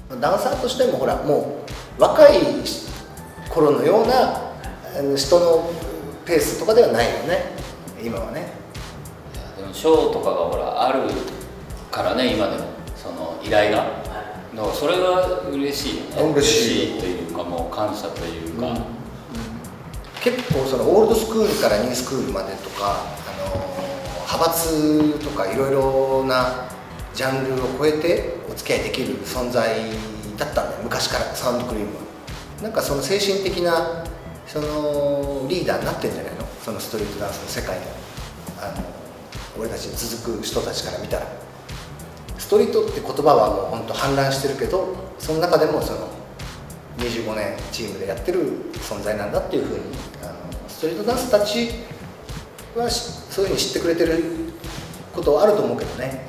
ダンサーとしてもほらもう若い頃のような人のペースとかではないよね今はね。 でもショーとかがほらあるからね、今でもその依頼が、だからそれが嬉しいよね。嬉しいというか、もう感謝というか、 結構そのオールドスクールからニュースクールまでとか、派閥とかいろいろなジャンルを超えてお付き合いできる存在だったんだよ昔から。サウンドクリームはなんかその精神的なそのリーダーになってんじゃないの、そのストリートダンスの世界の俺たちに続く人たちから見たら。ストリートって言葉はもう本当氾濫してるけど、その中でもその25年チームでやってる存在なんだっていうふうにストリートダンスたちはそういうふうに知ってくれてることはあると思うけどね。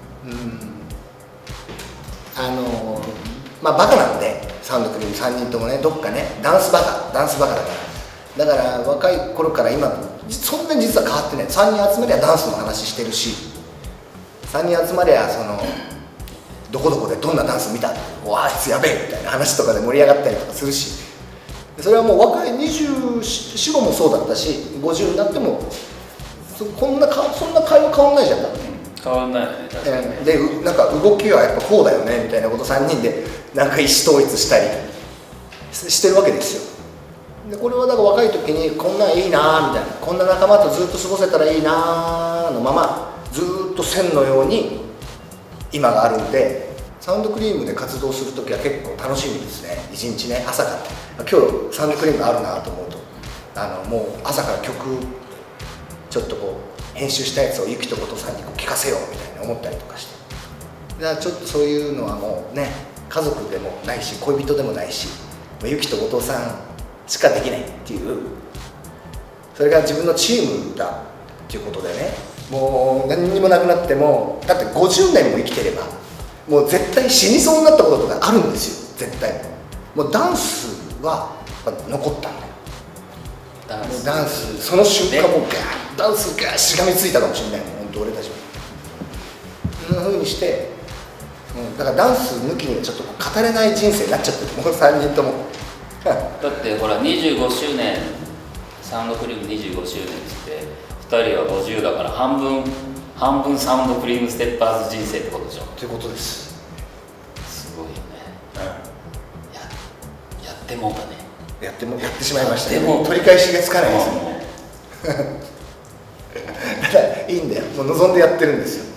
まあバカなんでサウンドクリーム3人ともね、どっかねダンスバカだから若い頃から今そんなに実は変わってない。3人集まりゃダンスの話してるし、3人集まりゃそのどこどこでどんなダンス見た、わあいつやべえみたいな話とかで盛り上がったりとかするし、それはもう若い24、5もそうだったし、50になってもそんな会話変わんないじゃん。 変わんないよね、確かに。 でなんか動きはやっぱこうだよねみたいなこと3人でなんか意思統一したりしてるわけですよ。でこれはだから若い時にこんなんいいなみたいな、こんな仲間とずっと過ごせたらいいなのままずっと線のように今があるんで、サウンドクリームで活動する時は結構楽しみですね。一日ね、朝から今日サウンドクリームあるなと思うともう朝から曲ちょっとこう編集したやつをゆきと後藤さんにこう聞かせようみたいな思ったりとかして、だからちょっとそういうのはもうね、家族でもないし恋人でもないし、ゆきと後藤さんしかできないっていう、それが自分のチームだっていうことでね、もう何にもなくなっても、だって50年も生きてればもう絶対死にそうになったこととかあるんですよ。絶対もうダンスは残ったんだよ。ダンスその瞬間もうダンスがしがみついたかもしれないもん本当俺たちは。そんな風にして、だからダンス抜きにはちょっと語れない人生になっちゃってる、もう3人ともだってほら25周年、サウンドクリーム25周年って2人は50だから半分サウンドクリームステッパーズ人生ってことでしょ。 ということです。 すごいよね。やってもうたね。 やってしまいましたね。もう取り返しがつかないですね。ただいいんだよ、もう望んでやってるんですよ。